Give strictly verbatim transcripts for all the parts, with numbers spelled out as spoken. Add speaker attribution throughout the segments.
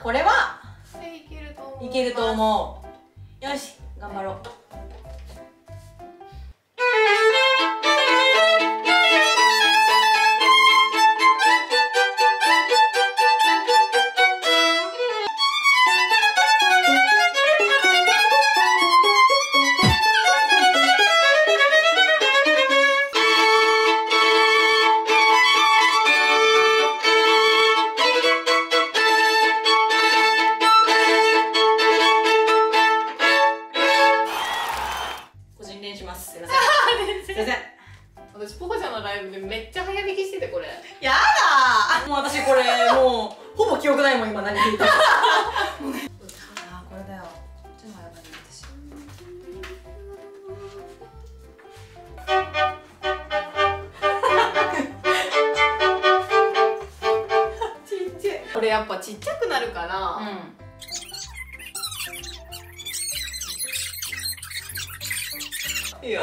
Speaker 1: これはい
Speaker 2: けると思う。
Speaker 1: いけると思う。よし、頑張ろう。
Speaker 2: 私ポコちゃんのライブでめっちゃ早弾きしてて、これ
Speaker 1: やだー。もう私これもうほぼ記憶ないもん今何弾いた。ああこれだよ。ちょっと早かった私。
Speaker 2: ちっちゃい。これやっぱちっちゃくなるから。うん。いいよ。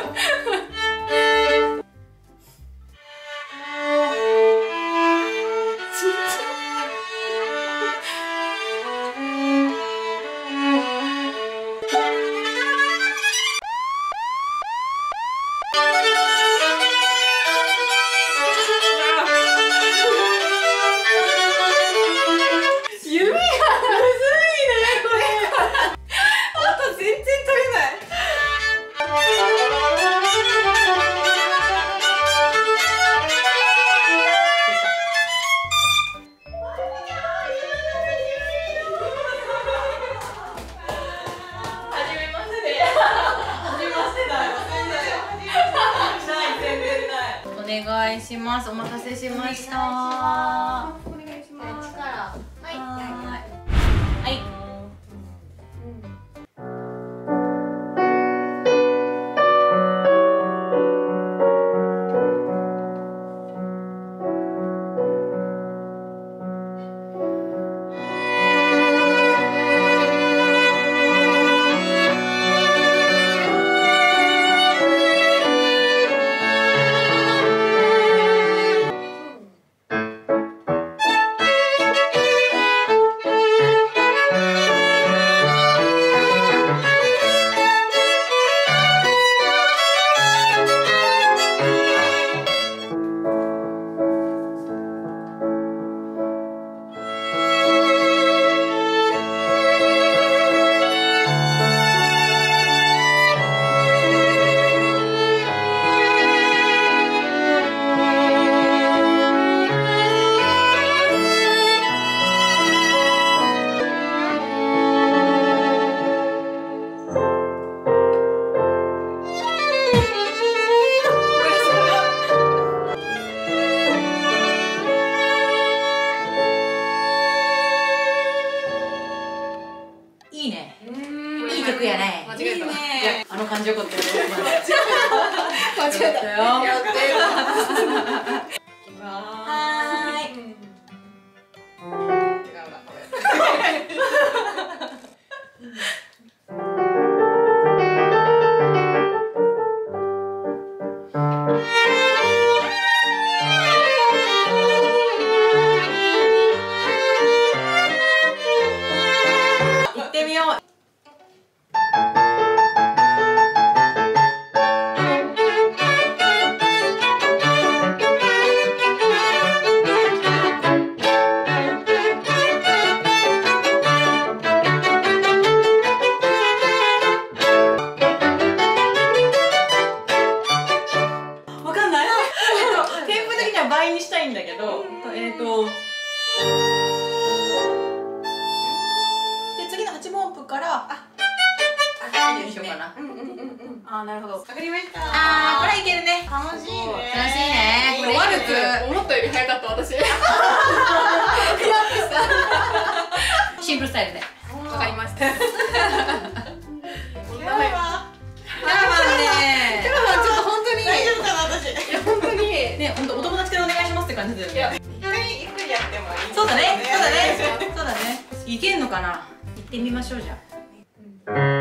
Speaker 1: お願いします。お待たせしました。お
Speaker 2: 願いします。力。はい。
Speaker 1: はい。あの感じよかったよ。
Speaker 2: 間違えたよ。やってよ。
Speaker 1: はーい。行ってみよう。倍にしたいんだけど、えっとで次のはちもんぷからああにしようかな。
Speaker 2: あ、なるほど。わかりました。
Speaker 1: ああ、これいけるね。
Speaker 2: 楽しいね。
Speaker 1: 楽しいね。
Speaker 2: これ悪く思ったより早かった私。
Speaker 1: シンプルスタイルで。
Speaker 2: わかりました。
Speaker 1: キャラバン。キャラバンね。
Speaker 2: キャラバンちょっと本当に
Speaker 1: 大丈夫かな私。
Speaker 2: いや本当に
Speaker 1: ね、本当お友達からお願いしますって感じだよね。いや、
Speaker 2: 一回ゆっくりやってもいい。
Speaker 1: そうだね。そうだね。そうだね。いけんのかな。行ってみましょうじゃあ。